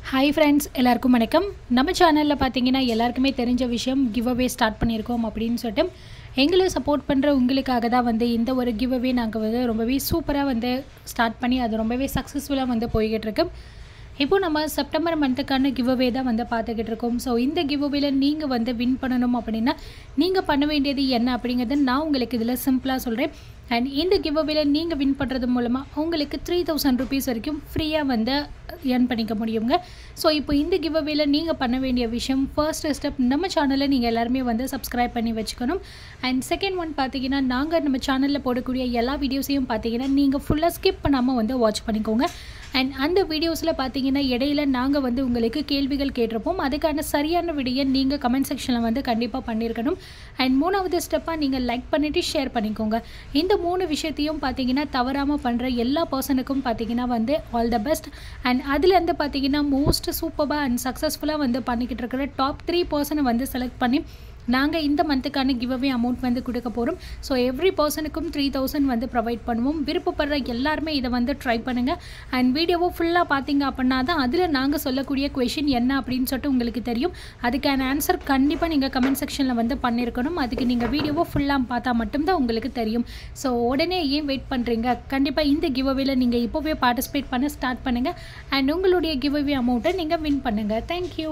Hi friends, எல்லாருக்கும் வணக்கம். நம்ம சேனல்ல பாத்தீங்கன்னா எல்லாருக்குமே தெரிஞ்ச விஷயம் கிவ் அவே ஸ்டார்ட் பண்ணியிருக்கோம் அப்படினு சொல்லிட்டு எங்களை சப்போர்ட் பண்ற உங்களுக்காக தான் வந்து இந்த ஒரு கிவ் அவே நாங்க வந்து ரொம்பவே சூப்பரா வந்து ஸ்டார்ட் பண்ணி அது ரொம்பவே சக்சஸ்ஃபுல்லா வந்து போயிட்டு இருக்கு. இப்போ நம்ம செப்டம்பர் மந்த்துக்கான கிவ் அவே தான் வந்து பார்த்துக்கிட்டு இருக்கோம். ஸோ இந்த கிவ் அவேல நீங்கள் வந்து வின் பண்ணணும் அப்படின்னா நீங்கள் பண்ண வேண்டியது என்ன அப்படிங்கிறத நான் உங்களுக்கு இதில் சிம்பிளாக சொல்கிறேன். அண்ட் இந்த கிவ் அவேல நீங்கள் வின் பண்ணுறது மூலமாக உங்களுக்கு 3000 rupees வரைக்கும் ஃப்ரீயாக வந்து ஏர்ன் பண்ணிக்க முடியுங்க. ஸோ இப்போ இந்த கிவ் அவேல நீங்கள் பண்ண வேண்டிய விஷயம் ஃபர்ஸ்ட் ஸ்டெப் நம்ம சேனலில் நீங்கள் எல்லாருமே வந்து சப்ஸ்கிரைப் பண்ணி வச்சுக்கணும். அண்ட் செகண்ட் ஒன் பார்த்தீங்கன்னா நாங்கள் நம்ம சேனலில் போடக்கூடிய எல்லா வீடியோஸையும் பார்த்தீங்கன்னா நீங்கள் ஃபுல்லாக ஸ்கிப் பண்ணாமல் வந்து வாட்ச் பண்ணிக்கோங்க. அண்ட் அந்த வீடியோஸில் பார்த்தீங்கன்னா இடையில நாங்கள் வந்து உங்களுக்கு கேள்விகள் கேட்டிருப்போம். அதுக்கான சரியான விடையை நீங்கள் கமெண்ட் செக்ஷனில் வந்து கண்டிப்பாக பண்ணியிருக்கணும். அண்ட் மூணாவது ஸ்டெப்பாக நீங்கள் லைக் பண்ணிவிட்டு ஷேர் பண்ணிக்கோங்க. இந்த 3 விஷயத்தையும் பார்த்தீங்கன்னா தவறாமல் பண்ணுற எல்லா பர்சனுக்கும் பார்த்தீங்கன்னா வந்து ஆல் த பெஸ்ட். அண்ட் அதுலேருந்து பார்த்தீங்கன்னா மோஸ்ட் சூப்பராக அண்ட் சக்ஸஸ்ஃபுல்லாக வந்து பண்ணிக்கிட்டு இருக்கிற டாப் 3 பர்சனை வந்து செலக்ட் பண்ணி நாங்கள் இந்த மந்த்துக்கான கிவ் அவே அமௌண்ட் வந்து கொடுக்க போகிறோம். ஸோ எவ்ரி பர்சனுக்கும் 3000 வந்து ப்ரொவைட் பண்ணுவோம். விருப்பப்படுற எல்லாருமே இதை வந்து ட்ரை பண்ணுங்கள். அண்ட் வீடியோவை ஃபுல்லாக பார்த்தீங்க அப்படின்னா தான் அதில் நாங்கள் சொல்லக்கூடிய கொஷின் என்ன அப்படின்னு சொல்லிட்டு உங்களுக்கு தெரியும். அதுக்கான ஆன்சர் கண்டிப்பாக நீங்கள் கமெண்ட் செக்ஷனில் வந்து பண்ணியிருக்கணும். அதுக்கு நீங்கள் வீடியோவை ஃபுல்லாக பார்த்தா மட்டும்தான் உங்களுக்கு தெரியும். ஸோ உடனே ஏன் வெயிட் பண்ணுறீங்க? கண்டிப்பாக இந்த கிவ் அவேல நீங்கள் இப்போவே பார்ட்டிசிபேட் பண்ண ஸ்டார்ட் பண்ணுங்கள். அண்ட் உங்களுடைய கிவ் அவே அமௌண்ட்டை நீங்கள் வின் பண்ணுங்கள். தேங்க்யூ.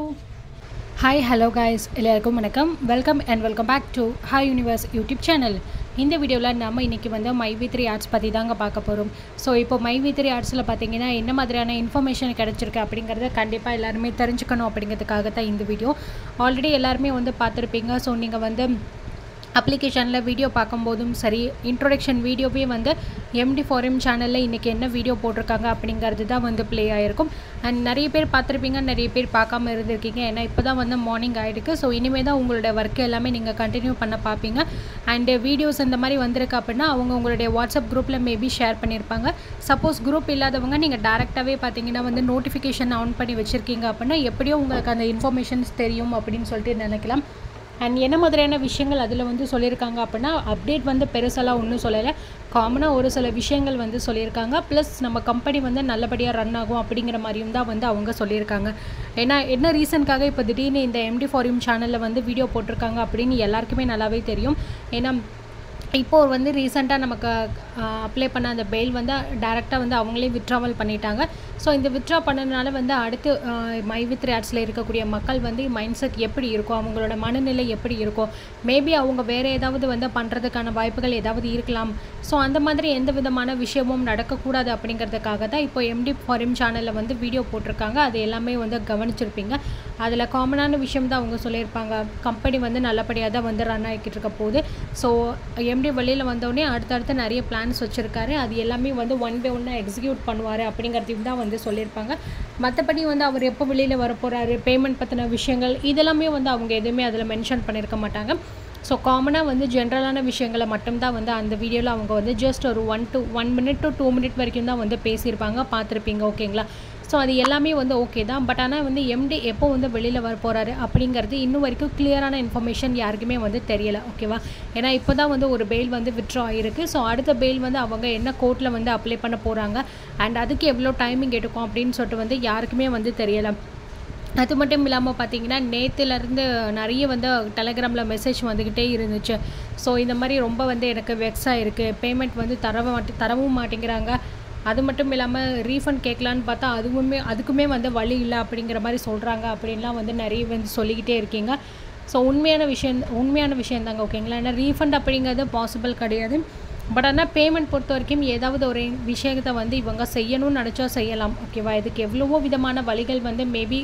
ஹாய் ஹலோ காய்ஸ், எல்லாருக்கும் வணக்கம். Welcome and welcome back to HiiiUniverse YouTube channel. இந்த வீடியோவில் நம்ம இன்றைக்கி வந்து Myv3 ஆட்ஸ் பற்றி தாங்க பார்க்க போகிறோம். ஸோ இப்போ Myv3 ஆட்ஸில் பார்த்தீங்கன்னா என்ன மாதிரியான இன்ஃபர்மேஷன் கிடச்சிருக்கு அப்படிங்கிறத கண்டிப்பாக எல்லாருமே தெரிஞ்சுக்கணும் அப்படிங்கிறதுக்காக தான் இந்த வீடியோ. ஆல்ரெடி எல்லாருமே வந்து பார்த்துருப்பீங்க. ஸோ நீங்கள் வந்து அப்ளிகேஷனில் வீடியோ பார்க்கும்போதும் சரி, இன்ட்ரோடக்ஷன் வீடியோவே வந்து MD4M சேனலில் இன்றைக்கி என்ன வீடியோ போட்டிருக்காங்க அப்படிங்கிறது தான் வந்து ப்ளே ஆகிருக்கும். அண்ட் நிறைய பேர் பார்த்துருப்பீங்க, நிறைய பேர் பார்க்காம இருந்திருக்கீங்க. ஏன்னா இப்போ தான் வந்து மார்னிங் ஆகிடுக்கு. ஸோ இனிமேல் தான் உங்களோட ஒர்க் எல்லாமே நீங்கள் கண்டினியூ பண்ண பார்ப்பீங்க. அண்டு வீடியோஸ் இந்த மாதிரி வந்திருக்கு அப்படின்னா அவங்க உங்களுடைய வாட்ஸ்அப் குரூப்பில் மேபி ஷேர் பண்ணியிருப்பாங்க. சப்போஸ் குரூப் இல்லாதவங்க நீங்கள் டேரெக்டாகவே பார்த்தீங்கன்னா வந்து நோட்டிஃபிகேஷன் ஆன் பண்ணி வச்சுருக்கீங்க அப்படின்னா எப்படியோ உங்களுக்கு அந்த இன்ஃபர்மேஷன்ஸ் தெரியும் அப்படின்னு சொல்லிட்டு நினைக்கலாம். அண்ட் என்ன மாதிரியான விஷயங்கள் அதில் வந்து சொல்லியிருக்காங்க அப்படின்னா அப்டேட் வந்து பெருசெல்லாம் ஒன்றும் சொல்லலை. காமனாக ஒரு சில விஷயங்கள் வந்து சொல்லியிருக்காங்க. ப்ளஸ் நம்ம கம்பெனி வந்து நல்லபடியாக ரன் ஆகும் அப்படிங்கிற மாதிரியும் தான் வந்து அவங்க சொல்லியிருக்காங்க. ஏன்னா என்ன ரீசனுக்காக இப்போ திடீர்னு இந்த MD4M சேனலில் வந்து வீடியோ போட்டிருக்காங்க அப்படின்னு எல்லாருக்குமே நல்லாவே தெரியும். ஏன்னா இப்போது வந்து ரீசெண்டாக நமக்கு அப்ளை பண்ண அந்த பெயில் வந்து டேரெக்டாக வந்து அவங்களே வித்ட்ராவல் பண்ணிட்டாங்க. ஸோ இந்த வித்ட்ரா பண்ணதுனால வந்து அடுத்து Myv3 ஆட்ஸில் இருக்கக்கூடிய மக்கள் வந்து மைண்ட் செட் எப்படி இருக்கும், அவங்களோட மனநிலை எப்படி இருக்கும், மேபி அவங்க வேறு ஏதாவது வந்து பண்ணுறதுக்கான வாய்ப்புகள் ஏதாவது இருக்கலாம். ஸோ அந்த மாதிரி எந்த விதமான விஷயமும் நடக்கக்கூடாது அப்படிங்கிறதுக்காக தான் இப்போ MD4M சேனலில் வந்து வீடியோ போட்டிருக்காங்க. அது எல்லாமே வந்து கவனிச்சிருப்பீங்க. அதில் காமனான விஷயம் தான் அவங்க சொல்லியிருப்பாங்க. கம்பெனி வந்து நல்லபடியாக தான் வந்து ரன் ஆகிக்கிட்டு இருக்க போகுது. ஸோ MD வெளியில் வந்தோடனே அடுத்தடுத்து நிறைய பிளான்ஸ் வச்சுருக்காரு. அது எல்லாமே வந்து ஒன் பை ஒன்னாக எக்ஸிக்யூட் பண்ணுவார் அப்படிங்கிறதையும் தான் வந்து சொல்லியிருப்பாங்க. மற்றபடி வந்து அவர் எப்போ வெளியில் வரப்போகிறாரு, பேமெண்ட் பற்றின விஷயங்கள் இதெல்லாமே வந்து அவங்க எதுவுமே அதில் மென்ஷன் பண்ணியிருக்க மாட்டாங்க. ஸோ காமனாக வந்து ஜென்ரலான விஷயங்களை மட்டும்தான் வந்து அந்த வீடியோவில் அவங்க வந்து ஜஸ்ட் ஒரு 1 minute to 2 minute வரைக்கும் தான் வந்து பேசியிருப்பாங்க. பார்த்துருப்பீங்க, ஓகேங்களா? ஸோ அது எல்லாமே வந்து ஓகே தான். பட் ஆனால் வந்து MD எப்போ வந்து வெளியில் வர போகிறாரு அப்படிங்கிறது இன்னும் வரைக்கும் கிளியரான இன்ஃபர்மேஷன் யாருக்குமே வந்து தெரியலை, ஓகேவா? ஏன்னா இப்போ தான் வந்து ஒரு பெயில் வந்து வித்ட்ரா ஆகிருக்கு. ஸோ அடுத்த பெயில் வந்து அவங்க என்ன கோர்ட்டில் வந்து அப்ளை பண்ண போகிறாங்க அண்ட் அதுக்கு எவ்வளோ டைமிங் எடுக்கும் அப்படின்னு சொல்லிட்டு வந்து யாருக்குமே வந்து தெரியலை. அது மட்டும் இல்லாமல் பார்த்தீங்கன்னா நேற்றுலேருந்து நிறைய வந்து டெலகிராமில் மெசேஜ் வந்துக்கிட்டே இருந்துச்சு. ஸோ இந்த மாதிரி ரொம்ப வந்து எனக்கு வெக்ஸாக இருக்குது, பேமெண்ட் வந்து தரவும் மாட்டேங்கிறாங்க. அது மட்டும் இல்லாமல் ரீஃபண்ட் கேட்கலான்னு பார்த்தா அதுக்குமே வந்து வழி இல்லை அப்படிங்கிற மாதிரி சொல்கிறாங்க அப்படின்லாம் வந்து நிறைய வந்து சொல்லிக்கிட்டே இருக்கீங்க. ஸோ உண்மையான விஷயம் தாங்க, ஓகேங்களா? ஏன்னா ரீஃபண்ட் அப்படிங்கிறது பாசிபிள் கிடையாது. பட் ஆனால் பேமெண்ட் பொறுத்த வரைக்கும் ஏதாவது ஒரு விஷயத்தை வந்து இவங்க செய்யணும்னு நினச்சா செய்யலாம், ஓகேவா? இதுக்கு எவ்வளவோ விதமான வழிகள் வந்து மேபி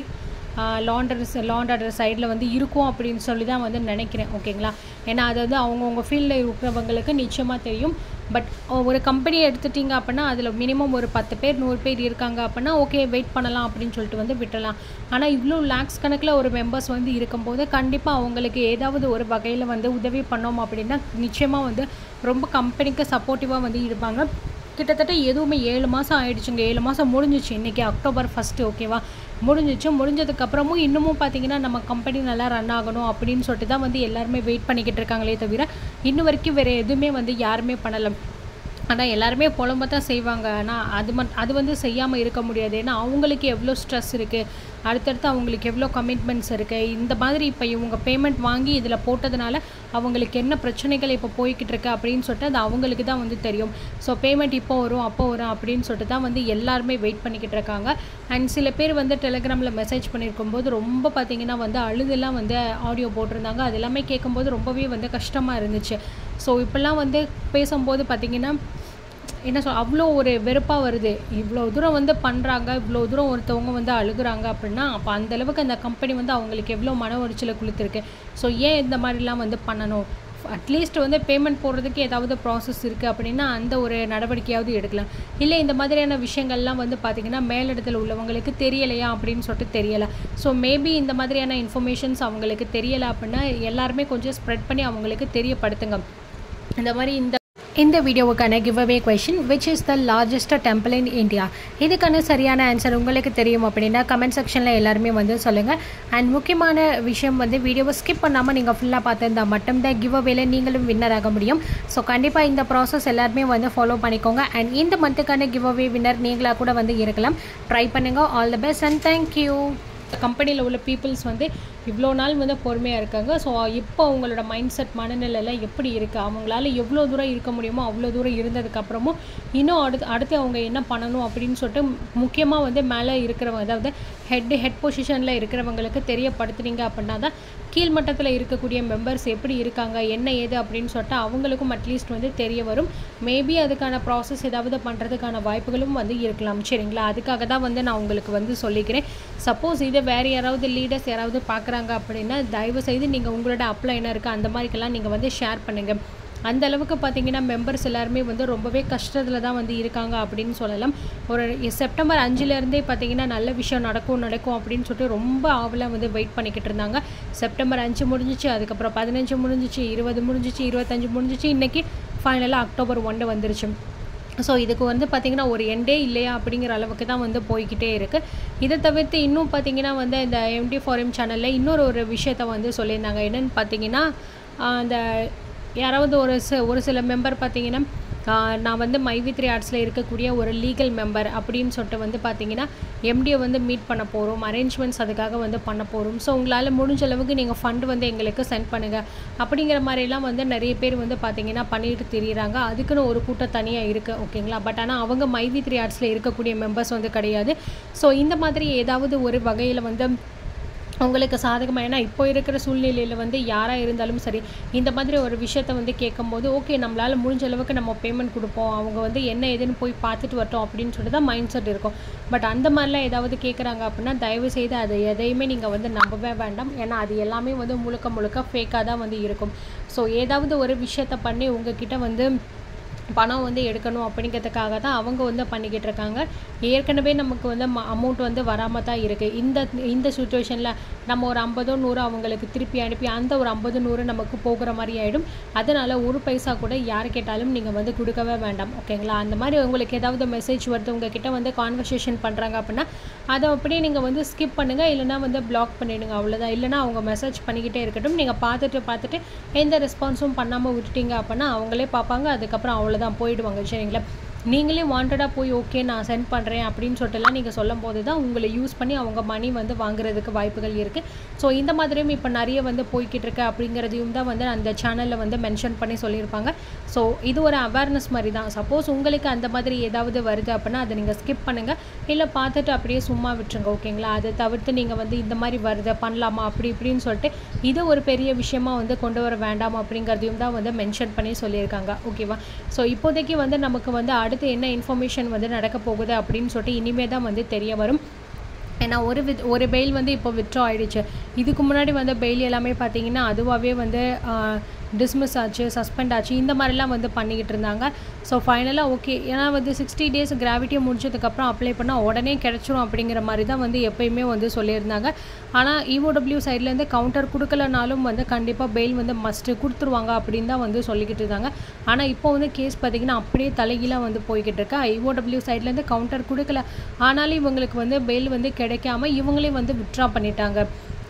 லாண்டர் சைடில் வந்து இருக்கும் அப்படின்னு சொல்லி தான் வந்து நினைக்கிறேன், ஓகேங்களா? ஏன்னா அது வந்து அவங்கவுங்க ஃபீல்டில் இருக்கிறவங்களுக்கு நிச்சயமாக தெரியும். பட் ஒரு கம்பெனியை எடுத்துட்டிங்க அப்படின்னா அதில் மினிமம் ஒரு 10 பேர் 100 பேர் இருக்காங்க அப்படின்னா ஓகே வெயிட் பண்ணலாம் அப்படின்னு சொல்லிட்டு வந்து விட்டுடலாம். ஆனால் இவ்வளோ லேக்ஸ் கணக்கில் ஒரு மெம்பர்ஸ் வந்து இருக்கும்போது கண்டிப்பாக அவங்களுக்கு ஏதாவது ஒரு வகையில் வந்து உதவி பண்ணோம் அப்படின்னா நிச்சயமாக வந்து ரொம்ப கம்பெனிக்கு சப்போர்ட்டிவாக வந்து இருப்பாங்க. கிட்டத்தட்ட எதுவுமே 7 மாதம் ஆகிடுச்சுங்க. 7 மாதம் முடிஞ்சிச்சு. இன்றைக்கி October 1, ஓகேவா? முடிஞ்சதுக்கப்புறமும் இன்னமும் பார்த்திங்கன்னா நம்ம கம்பெனி நல்லா ரன் ஆகணும் அப்படின்னு சொல்லிட்டு தான் வந்து எல்லாருமே வெயிட் பண்ணிக்கிட்டு இருக்காங்களே தவிர இன்னும் வரைக்கும் வேறு எதுவுமே வந்து யாருமே பண்ணலை. ஆனால் எல்லாருமே புலம்ப தான் செய்வாங்க. ஆனால் அது வந்து செய்யாமல் இருக்க முடியாது. ஏன்னா அவங்களுக்கு எவ்வளோ ஸ்ட்ரெஸ் இருக்குது, அடுத்தடுத்து அவங்களுக்கு எவ்வளோ கமிட்மெண்ட்ஸ் இருக்குது. இந்த மாதிரி இப்போ இவங்க பேமெண்ட் வாங்கி இதில் போட்டதுனால அவங்களுக்கு என்ன பிரச்சனைகள் இப்போ போய்கிட்டு இருக்கு அப்படின்னு சொல்லிட்டு அது அவங்களுக்கு தான் வந்து தெரியும். ஸோ பேமெண்ட் இப்போ வரும் அப்போ வரும் அப்படின்னு சொல்லிட்டு தான் வந்து எல்லாருமே வெயிட் பண்ணிக்கிட்டு இருக்காங்க. அண்ட் சில பேர் வந்து டெலிகிராமில் மெசேஜ் பண்ணியிருக்கும்போது ரொம்ப பார்த்திங்கன்னா வந்து அழுதெல்லாம் வந்து ஆடியோ போட்டிருந்தாங்க. அது எல்லாமே கேட்கும்போது ரொம்பவே வந்து கஷ்டமாக இருந்துச்சு. ஸோ இப்போல்லாம் வந்து பேசும்போது பார்த்திங்கன்னா என்ன அவ்வளோ ஒரு வெறுப்பாக வருது. இவ்வளோ தூரம் வந்து பண்ணுறாங்க, இவ்வளோ தூரம் ஒருத்தவங்க வந்து அழுகுறாங்க அப்படின்னா அப்போ அந்தளவுக்கு அந்த கம்பெனி வந்து அவங்களுக்கு எவ்வளோ மன உளைச்சலை கொடுத்துருக்கு. ஸோ ஏன் இந்த மாதிரிலாம் வந்து பண்ணணும்? அட்லீஸ்ட் வந்து பேமெண்ட் போடுறதுக்கு ஏதாவது ப்ராசஸ் இருக்குது அப்படின்னா அந்த ஒரு நடவடிக்கையாவது எடுக்கலாம். இல்லை இந்த மாதிரியான விஷயங்கள்லாம் வந்து பார்த்திங்கன்னா மேலிடத்தில் உள்ளவங்களுக்கு தெரியலையா அப்படின்னு சொல்லிட்டு தெரியலை. ஸோ மேபி இந்த மாதிரியான இன்ஃபர்மேஷன்ஸ் அவங்களுக்கு தெரியலை அப்படின்னா எல்லாருமே கொஞ்சம் ஸ்ப்ரெட் பண்ணி அவங்களுக்கு தெரியப்படுத்துங்க. இந்த மாதிரி இந்த வீடியோவுக்கான give away question, which is the largest temple in India? இதுக்கான சரியான ஆன்சர் உங்களுக்கு தெரியும் அப்படின்னா கமெண்ட் செக்ஷனில் எல்லாருமே வந்து சொல்லுங்கள். அண்ட் முக்கியமான விஷயம் வந்து வீடியோவை ஸ்கிப் பண்ணாமல் நீங்கள் ஃபுல்லாக பார்த்துருந்தா மட்டும்தான் கிவ் அவேல நீங்களும் வின்னர் ஆக முடியும். ஸோ கண்டிப்பாக இந்த ப்ராசஸ் எல்லாருமே வந்து ஃபாலோ பண்ணிக்கோங்க. அண்ட் இந்த மந்த்துக்கான கிவ் அவே வின்னர் நீங்களாக கூட வந்து இருக்கலாம். ட்ரை பண்ணுங்கள். All the best and thank you. கம்பெனியில் உள்ள பீப்புள்ஸ் வந்து இவ்வளோ நாள் வந்து பொறுமையாக இருக்காங்க. ஸோ இப்போ அவங்களோட மைண்ட் செட் மனநிலையில் எப்படி இருக்குது, அவங்களால எவ்வளோ தூரம் இருக்க முடியுமோ அவ்வளோ தூரம் இருந்ததுக்கப்புறமும் இன்னும் அடுத்து அவங்க என்ன பண்ணணும் அப்படின்னு சொல்லிட்டு முக்கியமாக வந்து மேலே இருக்கிறவங்க, அதாவது ஹெட் பொசிஷனில் இருக்கிறவங்களுக்கு தெரியப்படுத்துனீங்க அப்படின்னா தான் கீழ்மட்டத்தில் இருக்கக்கூடிய மெம்பர்ஸ் எப்படி இருக்காங்க, என்ன ஏது அப்படின்னு சொல்லிட்டு அவங்களுக்கும் அட்லீஸ்ட் வந்து தெரிய வரும். மேபி அதுக்கான ப்ராசஸ் ஏதாவது பண்ணுறதுக்கான வாய்ப்புகளும் வந்து இருக்கலாம். சரிங்களா? அதுக்காக தான் வந்து நான் உங்களுக்கு வந்து சொல்லிக்கிறேன். சப்போஸ் இதை வேறு யாராவது லீடர்ஸ் யாராவது பார்க்குறாங்க அப்படின்னா தயவுசெய்து நீங்கள் உங்களோட அப்ளை என்ன இருக்குது அந்த மாதிரிக்கெல்லாம் நீங்கள் வந்து ஷேர் பண்ணுங்கள். அந்த அளவுக்கு பார்த்தீங்கன்னா மெம்பர்ஸ் எல்லாருமே வந்து ரொம்பவே கஷ்டத்தில் தான் வந்து இருக்காங்க அப்படின்னு சொல்லலாம். ஒரு செப்டம்பர் 5லேருந்தே பார்த்தீங்கன்னா நல்ல விஷயம் நடக்கும் அப்படின்னு சொல்லிட்டு ரொம்ப ஆவலாக வந்து வெயிட் பண்ணிக்கிட்டு இருந்தாங்க. செப்டம்பர் 5 முடிஞ்சிச்சு, அதுக்கப்புறம் 15 முடிஞ்சிச்சு, 20 முடிஞ்சிச்சு, 25 முடிஞ்சிச்சு, இன்றைக்கி ஃபைனலாக அக்டோபர் 1 வந்துருச்சு. ஸோ இதுக்கு வந்து பார்த்திங்கன்னா ஒரு எண்டே இல்லையா அப்படிங்கிற அளவுக்கு தான் வந்து போய்கிட்டே இருக்குது. இதை தவிர்த்து இன்னும் பார்த்திங்கன்னா வந்து இந்த MD4M சேனலில் இன்னொரு விஷயத்தை வந்து சொல்லியிருந்தாங்க. என்னென்னு பார்த்திங்கன்னா அந்த யாராவது ஒரு சில மெம்பர் பார்த்திங்கன்னா நான் வந்து Myv3 ஆர்ட்ஸில் இருக்கக்கூடிய ஒரு லீகல் மெம்பர் அப்படின்னு சொல்லிட்டு வந்து பார்த்திங்கன்னா MDயை வந்து மீட் பண்ண போகிறோம், அரேஞ்ச்மெண்ட்ஸ் அதுக்காக வந்து பண்ண போகிறோம். ஸோ உங்களால் முடிஞ்ச அளவுக்கு நீங்கள் ஃபண்ட் வந்து எங்களுக்கு சென்ட் பண்ணுங்கள் அப்படிங்கிற மாதிரிலாம் வந்து நிறைய பேர் வந்து பார்த்திங்கன்னா பண்ணிட்டு திரியிறாங்க. அதுக்குன்னு ஒரு கூட்டம் தனியாக இருக்குது. ஓகேங்களா? பட் ஆனால் அவங்க Myv3 ஆர்ட்ஸில் இருக்கக்கூடிய மெம்பர்ஸ் வந்து கிடையாது. ஸோ இந்த மாதிரி ஏதாவது ஒரு வகையில் வந்து உங்களுக்கு சாதகமாக, ஏன்னா இப்போ இருக்கிற சூழ்நிலையில் வந்து யாராக இருந்தாலும் சரி இந்த மாதிரி ஒரு விஷயத்தை வந்து கேட்கும்போது ஓகே நம்மளால் முடிஞ்ச அளவுக்கு நம்ம பேமெண்ட் கொடுப்போம், அவங்க வந்து என்ன ஏதுன்னு போய் பார்த்துட்டு வரட்டும் அப்படின்னு சொல்லிட்டு தான் மைண்ட் செட் இருக்கும். பட் அந்த மாதிரிலாம் ஏதாவது கேட்குறாங்க அப்படின்னா தயவுசெய்து அதை எதையுமே நீங்கள் வந்து நம்பவே வேண்டாம். ஏன்னா அது எல்லாமே வந்து முழுக்க ஃபேக்காக தான் வந்து இருக்கும். ஸோ ஏதாவது ஒரு விஷயத்தை பண்ணி உங்ககிட்ட வந்து பணம் வந்து எடுக்கணும் அப்படிங்கிறதுக்காக தான் அவங்க வந்து பண்ணிக்கிட்டு இருக்காங்க. ஏற்கனவே நமக்கு வந்து அமௌண்ட் வந்து வராமல் தான் இருக்குது. இந்த சுச்சுவேஷனில் நம்ம ஒரு 50 100 அவங்களுக்கு திருப்பி அனுப்பி அந்த ஒரு 50 100 நமக்கு போகிற மாதிரி ஆகிடும். அதனால் ஒரு பைசா கூட யார் கேட்டாலும் நீங்கள் வந்து கொடுக்கவே வேண்டாம். ஓகேங்களா? அந்த மாதிரி உங்களுக்கு ஏதாவது மெசேஜ் வருது, உங்ககிட்ட வந்து கான்வர்சேஷன் பண்ணுறாங்க அப்படின்னா அதை அப்படியே நீங்கள் வந்து ஸ்கிப் பண்ணுங்கள், இல்லைனா வந்து பிளாக் பண்ணிவிடுங்க. அவ்வளோதான். இல்லைனா அவங்க மெசேஜ் பண்ணிக்கிட்டே இருக்கட்டும். நீங்கள் பார்த்துட்டு எந்த ரெஸ்பான்ஸும் பண்ணாமல் விட்டுட்டீங்க அப்படின்னா அவங்களே பார்ப்பாங்க. அதுக்கப்புறம் அவ்வளோதான், போயிடுவாங்க. சரிங்களா? நீங்களே வாண்டடாக போய் ஓகே நான் சென்ட் பண்ணுறேன் அப்படின்னு சொல்லிட்டுலாம் நீங்கள் சொல்லும் போது தான் உங்களை யூஸ் பண்ணி அவங்க மணி வந்து வாங்குறதுக்கு வாய்ப்புகள் இருக்குது. ஸோ இந்த மாதிரியும் இப்போ நிறைய வந்து போய்கிட்டு இருக்கு அப்படிங்கிறதையும் தான் வந்து அந்த சேனலில் வந்து மென்ஷன் பண்ணி சொல்லியிருப்பாங்க. ஸோ இது ஒரு அவேர்னஸ் மாதிரி தான். சப்போஸ் உங்களுக்கு அந்த மாதிரி ஏதாவது வருது அப்படின்னா அதை நீங்கள் ஸ்கிப் பண்ணுங்கள், இல்லை பார்த்துட்டு அப்படியே சும்மா விட்டுருங்க. ஓகேங்களா? அதை தவிர்த்து நீங்கள் வந்து இந்த மாதிரி வருது பண்ணலாமா அப்படி இப்படின்னு சொல்லிட்டு இது ஒரு பெரிய விஷயமாக வந்து கொண்டு வர வேண்டாம் அப்படிங்கிறதையும் தான் வந்து மென்ஷன் பண்ணி சொல்லியிருக்காங்க. ஓகேவா? ஸோ இப்போதைக்கு வந்து நமக்கு வந்து அடுத்து என்ன இன்ஃபர்மேஷன் வந்து நடக்க போகுது அப்படின்னு சொல்லிட்டு இனிமே தான் வந்து தெரிய வரும். ஏன்னா ஒரு பெயில் வந்து இப்போ வித்ட்ரா ஆகிடுச்சு. இதுக்கு முன்னாடி வந்து பெயில் எல்லாமே பார்த்திங்கன்னா அதுவாகவே வந்து டிஸ்மிஸ் ஆச்சு, சஸ்பெண்ட் ஆச்சு, இந்த மாதிரிலாம் வந்து பண்ணிக்கிட்டு இருந்தாங்க. ஸோ ஃபைனலாக ஓகே, ஏன்னா வந்து 60 days கிராவிட்டியை முடிச்சதுக்கப்புறம் அப்ளை பண்ணால் உடனே கிடச்சிரும் அப்படிங்கிற மாதிரி தான் வந்து எப்போயுமே வந்து சொல்லியிருந்தாங்க. ஆனால் EOW சைட்லேருந்து கவுண்டர் கொடுக்கலனாலும் வந்து கண்டிப்பாக பெயில் வந்து மஸ்ட்டு கொடுத்துருவாங்க அப்படின்னு தான் வந்து சொல்லிக்கிட்டு இருந்தாங்க. ஆனால் இப்போ வந்து கேஸ் பார்த்திங்கன்னா அப்படியே தலைகீழாக வந்து போய்கிட்டு இருக்கா. EOW சைட்லேருந்து கவுண்டர் கொடுக்கல, ஆனாலும் இவங்களுக்கு வந்து பெயில் வந்து கிடைக்காம இவங்களே வந்து வித்ட்ரா பண்ணிட்டாங்க.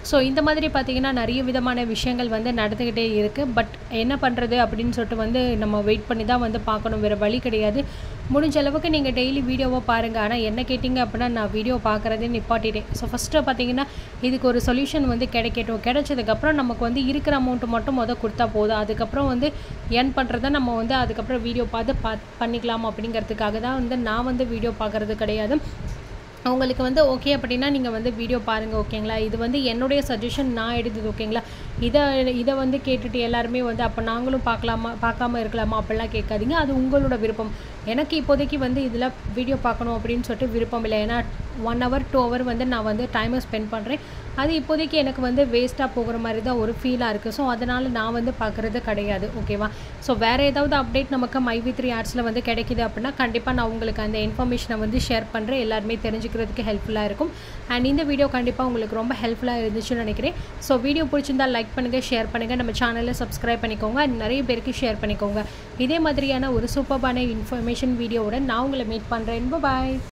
ஸோ இந்த மாதிரி பார்த்திங்கன்னா நிறைய விதமான விஷயங்கள் வந்து நடந்துக்கிட்டே இருக்குது. பட் என்ன பண்ணுறது அப்படின்னு சொல்லிட்டு வந்து நம்ம வெயிட் பண்ணி தான் வந்து பார்க்கணும், வேறு வழி கிடையாது. முடிஞ்ச அளவுக்கு நீங்கள் டெய்லி வீடியோவை பாருங்கள். ஆனால் என்ன கேட்டிங்க அப்படின்னா நான் வீடியோ பார்க்குறதே நிப்பாட்டிட்டேன். ஸோ ஃபஸ்ட்டு பார்த்திங்கன்னா இதுக்கு ஒரு சொல்யூஷன் வந்து கிடைக்கட்டும். கிடைச்சதுக்கப்புறம் நமக்கு வந்து இருக்கிற அமௌண்ட்டு மட்டும் கொடுத்தா போதும். அதுக்கப்புறம் வந்து ஏர்ன் பண்ணுறத நம்ம வந்து அதுக்கப்புறம் வீடியோ பார்த்து பண்ணிக்கலாம் அப்படிங்கிறதுக்காக தான் வந்து நான் வந்து வீடியோ பார்க்குறது கிடையாது. உங்களுக்கு வந்து ஓகே அப்படின்னா நீங்கள் வந்து வீடியோ பாருங்கள், ஓகேங்களா. இது வந்து என்னுடைய சஜஷன், நான் எடுத்தது, ஓகேங்களா. இதை வந்து கேட்டுட்டு எல்லாருமே வந்து அப்போ நாங்களும் பார்க்காம இருக்கலாமா அப்படிலாம் கேட்காதீங்க. அது உங்களோட விருப்பம். எனக்கு இப்போதைக்கு வந்து இதில் வீடியோ பார்க்கணும் அப்படின்னு சொல்லிட்டு விருப்பம் இல்லை. ஏன்னா 1 hour 2 hour வந்து நான் வந்து டைமை ஸ்பெண்ட் பண்ணுறேன். அது இப்போதைக்கு எனக்கு வந்து வேஸ்ட்டாக போகிற மாதிரி தான் ஒரு ஃபீலாக இருக்குது. ஸோ அதனால் நான் வந்து பார்க்குறது கிடையாது, ஓகேவா. ஸோ வேறு ஏதாவது அப்டேட் நமக்கு Myv3 ஆட்ஸில் வந்து கிடைக்கிது அப்படின்னா கண்டிப்பாக நான் உங்களுக்கு அந்த இன்ஃபர்மேஷனை வந்து ஷேர் பண்ணுறேன். எல்லாருமே தெரிஞ்சுக்கிறதுக்கு ஹெல்ப்ஃபுல்லாக இருக்கும். அண்ட் இந்த வீடியோ கண்டிப்பாக உங்களுக்கு ரொம்ப ஹெல்ப்ஃபுல்லாக இருந்துச்சுன்னு நினைக்கிறேன். ஸோ வீடியோ பிடிச்சிருந்தால் லைக் பண்ணுங்கள், ஷேர் பண்ணுங்கள், நம்ம சேனலை சப்ஸ்கிரைப் பண்ணிக்கோங்க, நிறைய பேருக்கு ஷேர் பண்ணிக்கோங்க. இதே மாதிரியான ஒரு சூப்பர்பான இன்ஃபர்மேஷன் வீடியோவுடன் நான் உங்களை மீட் பண்ணுறேன். பாய்.